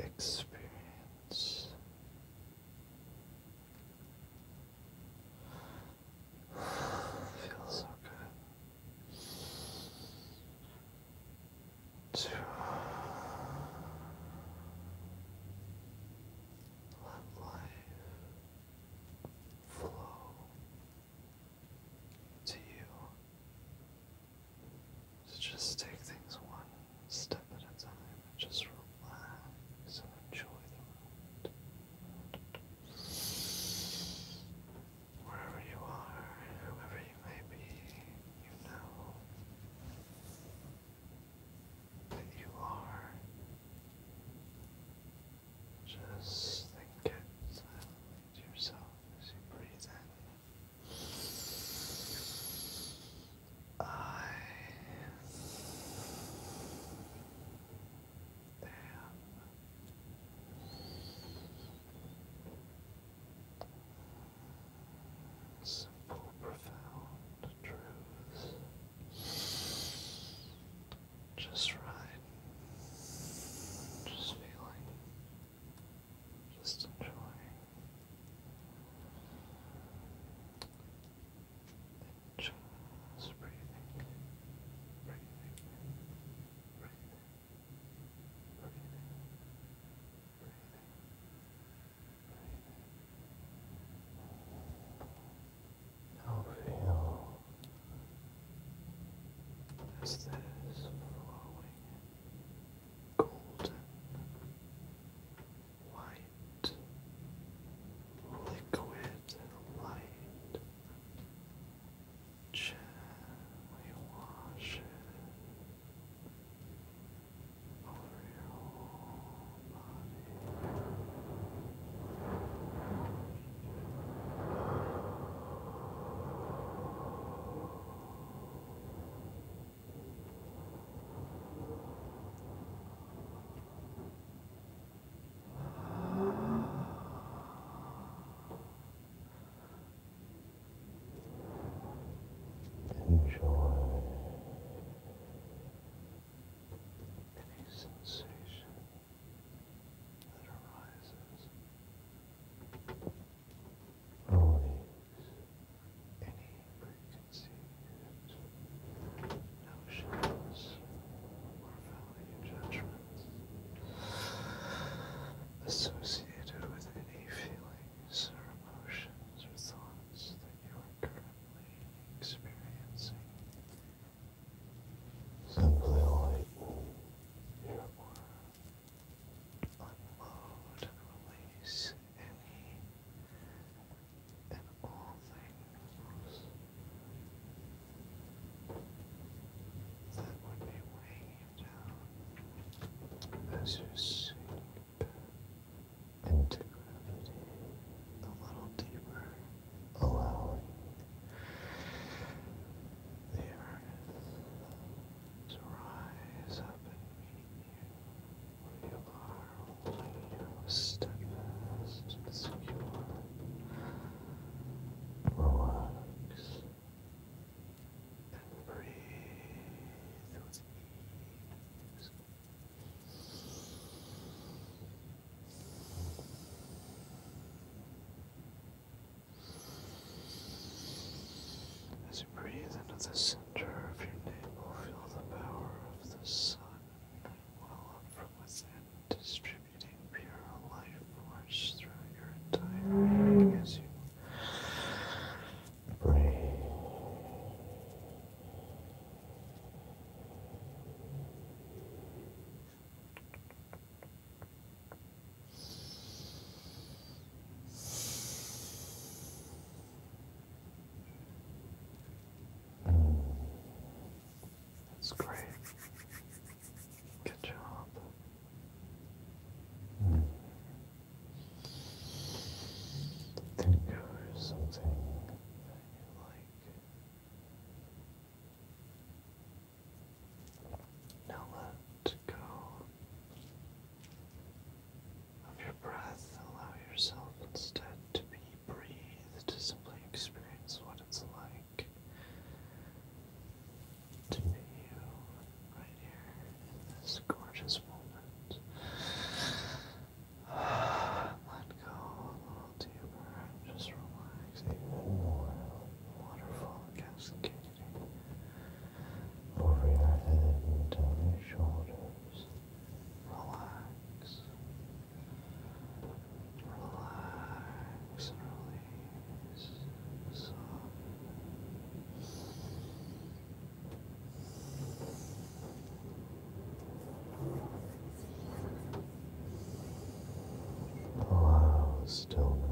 experience. Feels so good to let life flow to you, to just take things one step at a time and just relax and enjoy the moment. Wherever you are, whoever you may be, you know that you are. Just think it silently to yourself as you breathe in. I am simple, profound truths. Just right. Just feeling. Just enjoying. Just breathing. Breathing. Breathing. Breathing. Breathing. Now feel as this flowing golden white liquid light gently wash it over your whole body. Enjoy any sensation that arises. Release any preconceived notions or value judgments associated with any feelings or emotions or thoughts that you are currently experiencing. Simply lighten your aura, unload and release any and all things that would be weighing you down as you sink into gravity a little deeper, allowing the earth to rise up and meet you where you are, holding you steadfast and secure. Relax and breathe with ease. As you breathe into the center of your navel, feel the power of the sun well up from within, distributing pure life force throughout your entire being as you breathe. That's great. Good job. Think of something that you like. Now let go of your breath. Allow yourself instead to be breathed, to simply experience what it's like to be you right here in this gorgeous moment. stillness.